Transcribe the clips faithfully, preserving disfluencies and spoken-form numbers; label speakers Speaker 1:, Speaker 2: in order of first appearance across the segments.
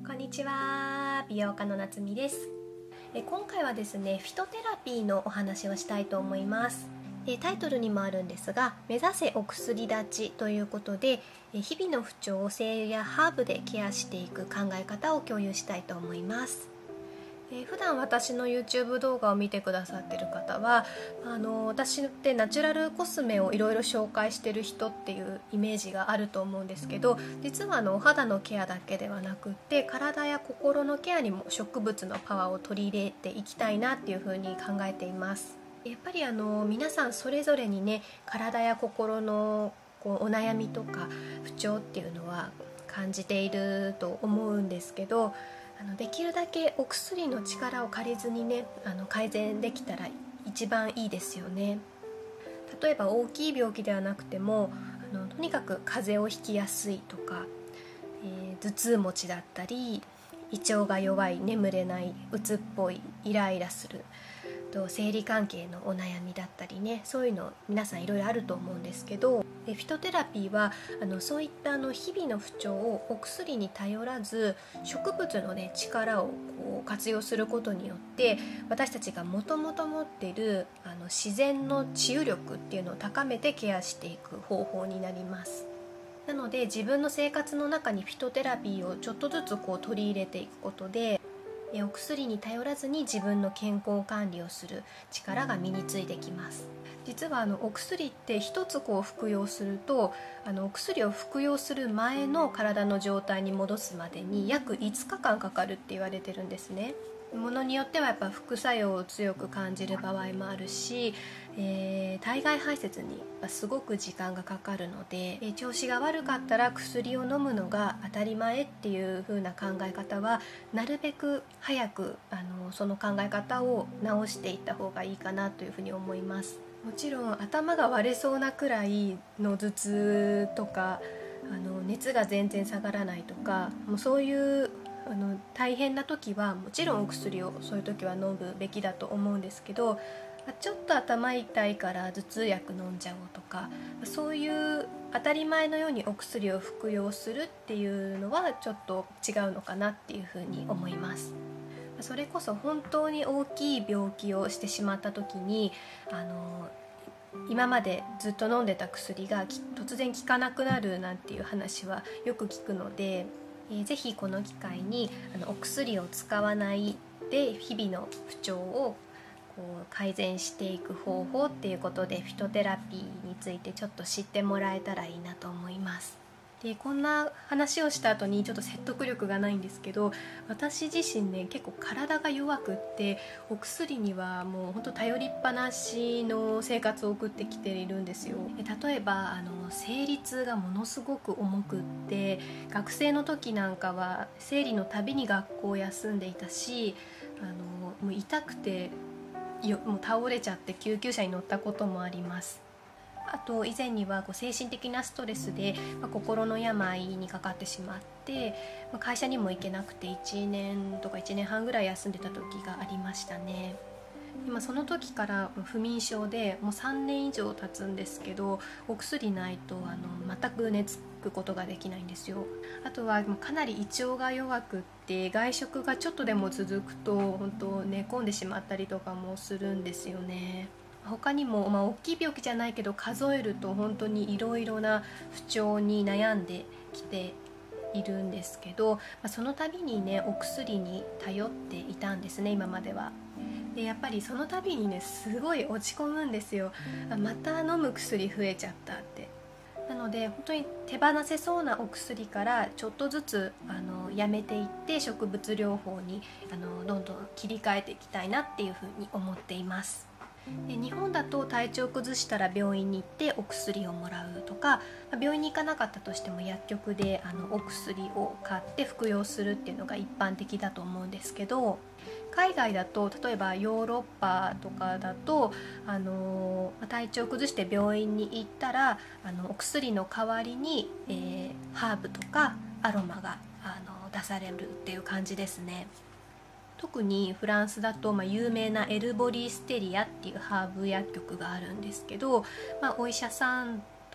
Speaker 1: こんにちは、美容家の夏美です。え今回はですね、フィトテラピーのお話をしたいと思います。えタイトルにもあるんですが、目指せお薬立ちということで、え日々の不調を精油やハーブでケアしていく考え方を共有したいと思います。えー、普段私の YouTube 動画を見てくださってる方はあの私ってナチュラルコスメをいろいろ紹介してる人っていうイメージがあると思うんですけど、実はあのお肌のケアだけではなくって体や心のケアにも植物のパワーを取り入れていきたいなっていうふうに考えています。やっぱりあの皆さんそれぞれにね、体や心のこうお悩みとか不調っていうのは感じていると思うんですけど、あのできるだけお薬の力を借りずにね、あの改善できたら一番いいですよね。例えば大きい病気ではなくてもあのとにかく風邪をひきやすいとか、えー、頭痛持ちだったり、胃腸が弱い、眠れない、鬱っぽい、イライラすると、生理関係のお悩みだったりね、そういうの皆さんいろいろあると思うんですけど、フィトテラピーはあのそういったあの日々の不調をお薬に頼らず植物の、ね、力をこう活用することによって私たちがもともと持っているあの自然の治癒力っていうのを高めてケアしていく方法になります。なので自分の生活の中にフィトテラピーをちょっとずつこう取り入れていくことでお薬に頼らずに自分の健康管理をする力が身についてきます。実はあのお薬って一つこう服用するとあのお薬を服用する前の体の状態に戻すまでに約いつかかんかかるって言われてるんですね。ものによってはやっぱ副作用を強く感じる場合もあるし、えー、体外排泄にすごく時間がかかるので、えー、調子が悪かったら薬を飲むのが当たり前っていう風な考え方はなるべく早くあのその考え方を直していった方がいいかなというふうに思います。もちろん頭が割れそうなくらいの頭痛とかあの熱が全然下がらないとか、もうそういうあの大変な時はもちろんお薬をそういう時は飲むべきだと思うんですけど、ちょっと頭痛いから頭痛薬飲んじゃおうとか、そういう当たり前のようにお薬を服用するっていうのはちょっと違うのかなっていうふうに思います。それこそ本当に大きい病気をしてしまった時にあの今までずっと飲んでた薬が突然効かなくなるなんていう話はよく聞くので、えー、ぜひこの機会にあのお薬を使わないで日々の不調をこう改善していく方法っていうことでフィトテラピーについてちょっと知ってもらえたらいいなと思います。でこんな話をした後にちょっと説得力がないんですけど、私自身ね結構体が弱くってお薬にはもう本当頼りっぱなしの生活を送ってきているんですよ。例えばあの生理痛がものすごく重くって、学生の時なんかは生理のたびに学校を休んでいたし、あのもう痛くてよもう倒れちゃって救急車に乗ったこともあります。あと以前にはこう精神的なストレスで、まあ、心の病にかかってしまって、まあ、会社にも行けなくていちねんとかいちねんはんぐらい休んでた時がありましたね。今その時から不眠症でもうさんねん以上経つんですけど、お薬ないとあの全く寝つくことができないんですよ。あとはかなり胃腸が弱くって外食がちょっとでも続くと本当寝込んでしまったりとかもするんですよね。他にも、まあ、大きい病気じゃないけど数えると本当にいろいろな不調に悩んできているんですけど、まあ、その度にねお薬に頼っていたんですね今までは。でやっぱりその度にねすごい落ち込むんですよ。あまた飲む薬増えちゃったって。なので本当に手放せそうなお薬からちょっとずつあのやめていって植物療法にあのどんどん切り替えていきたいなっていうふうに思っています。で日本だと体調崩したら病院に行ってお薬をもらうとか、病院に行かなかったとしても薬局であのお薬を買って服用するっていうのが一般的だと思うんですけど、海外だと例えばヨーロッパとかだとあの体調崩して病院に行ったらあのお薬の代わりに、えー、ハーブとかアロマがあの出されるっていう感じですね。特にフランスだと、まあ、有名なエルボリーステリアっていうハーブ薬局があるんですけど、まあ、お医者さん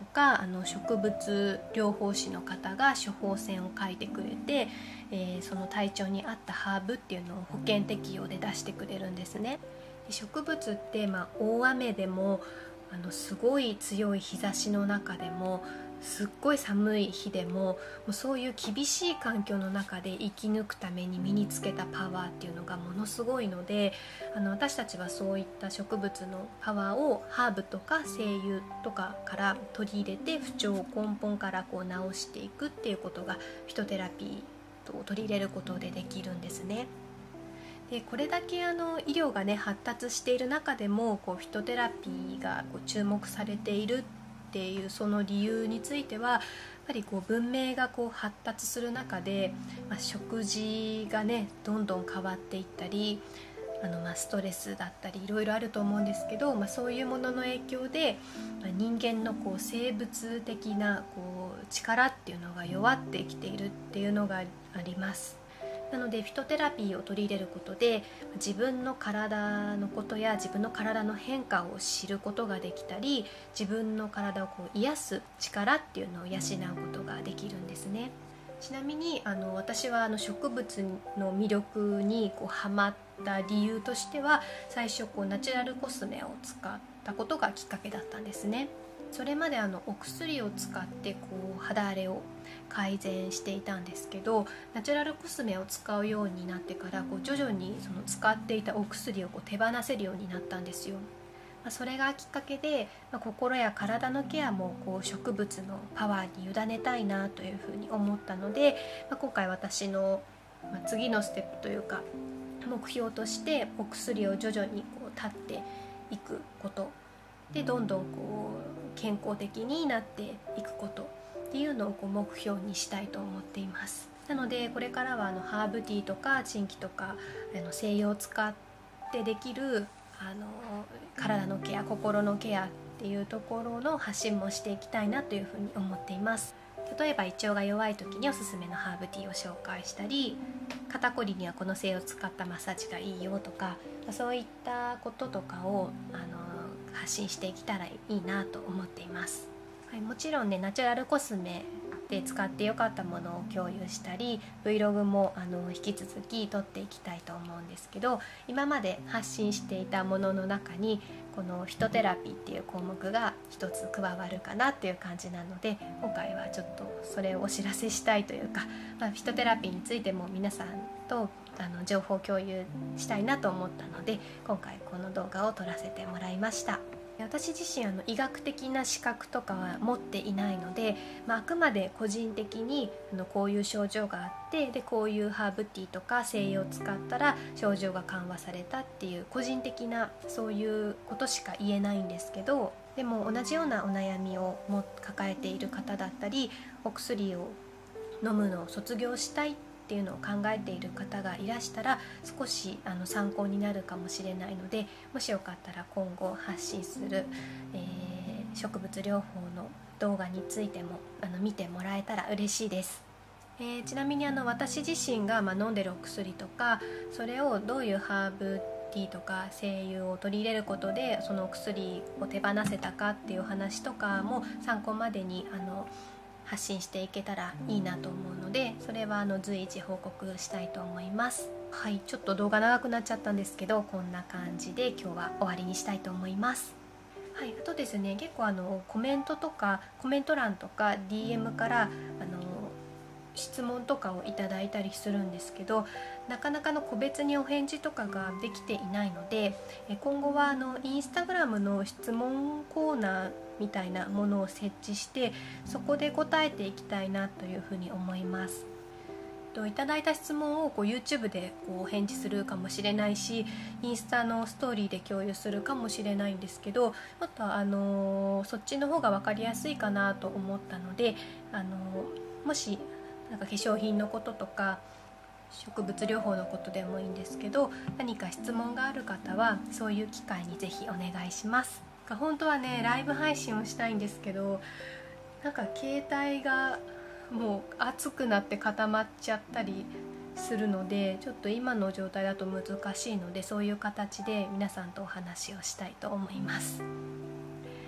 Speaker 1: とかあの植物療法士の方が処方箋を書いてくれて、えー、その体調に合ったハーブっていうのを保険適用で出してくれるんですね。で植物って、まあ、大雨でもあのすごい強い日差しの中でもすっごい寒い日でも、もうそういう厳しい環境の中で生き抜くために身につけたパワーっていうのがものすごいので、あの私たちはそういった植物のパワーをハーブとか精油とかから取り入れて不調を根本からこう治していくっていうことがフィトテラピーを取り入れることでできるんですね。でこれだけあの医療がね発達している中でもこうフィトテラピーがこう注目されているっていうその理由については、やっぱりこう文明がこう発達する中で、まあ、食事がねどんどん変わっていったり、あのまあストレスだったりいろいろあると思うんですけど、まあ、そういうものの影響で、まあ、人間のこう生物的なこう力っていうのが弱ってきているっていうのがあります。なのでフィトテラピーを取り入れることで自分の体のことや自分の体の変化を知ることができたり、自分の体をこう癒す力っていうのを養うことができるんですね。ちなみにあの私はあの植物の魅力にこうハマった理由としては、最初こうナチュラルコスメを使ったことがきっかけだったんですね。それまであのお薬を使ってこう肌荒れを改善していたんですけど、ナチュラルコスメを使うようになってからこう徐々にその使っていたお薬をこう手放せるようになったんですよ。まあ、それがきっかけで、まあ、心や体のケアもこう植物のパワーに委ねたいなというふうに思ったので、まあ、今回私の、まあ、次のステップというか目標としてお薬を徐々にこう断っていくことで、どんどんこう健康的になっていくことっていうのをこう目標にしたいと思っています。なのでこれからはあのハーブティーとかチンキとかあの精油を使ってできるあの体のケア、心のケアっていうところの発信もしていきたいなというふうに思っています。例えば胃腸が弱い時におすすめのハーブティーを紹介したり、肩こりにはこの精油を使ったマッサージがいいよとか、そういったこととかをあの発信していけたらいいなと思っています。はい、もちろんねナチュラルコスメで使ってよかったものを共有したり Vlog もあの引き続き撮っていきたいと思うんですけど、今まで発信していたものの中にこのフィトテラピーっていう項目が一つ加わるかなっていう感じなので、今回はちょっとそれをお知らせしたいというか、まあ、フィトテラピーについても皆さんとあの情報共有したいなと思ったので、今回この動画を撮らせてもらいました。私自身あの医学的な資格とかは持っていないので、まあ、あくまで個人的にあのこういう症状があって、でこういうハーブティーとか精油を使ったら症状が緩和されたっていう個人的なそういうことしか言えないんですけど、でも同じようなお悩みをも抱えている方だったり、お薬を飲むのを卒業したいっていうのを考えている方がいらしたら少しあの参考になるかもしれないので、もしよかったら今後発信する、えー、植物療法の動画についてもあの見てもらえたら嬉しいです。えー、ちなみにあの私自身が、まあ、飲んでるお薬とか、それをどういうハーブティーとか精油を取り入れることでそのお薬を手放せたかっていう話とかも参考までにあの発信していけたらいいなと思うので、それはあの随時報告したいと思います。はい、ちょっと動画長くなっちゃったんですけど、こんな感じで今日は終わりにしたいと思います。はい、あとですね、結構あのコメントとかコメント欄とか ディーエム からあの質問とかをいただいたりするんですけど、なかなかの個別にお返事とかができていないので、今後はあのインスタグラムの質問コーナーみたいなものを設置して、そこで答えていきたいなというふうに思います。といただいた質問をこう YouTube でこう返事するかもしれないし、インスタのストーリーで共有するかもしれないんですけど、もっとあのそっちの方が分かりやすいかなと思ったので、あのもしなんか化粧品のこととか植物療法のことでもいいんですけど、何か質問がある方はそういう機会にぜひお願いします。本当はねライブ配信をしたいんですけど、なんか携帯がもう熱くなって固まっちゃったりするので、ちょっと今の状態だと難しいので、そういう形で皆さんとお話をしたいと思います。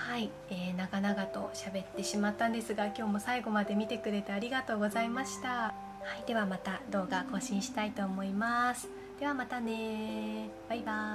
Speaker 1: はい、えー、長々と喋ってしまったんですが、今日も最後まで見てくれてありがとうございました。はい、ではまた動画更新したいと思います。ではまたね、バイバーイ。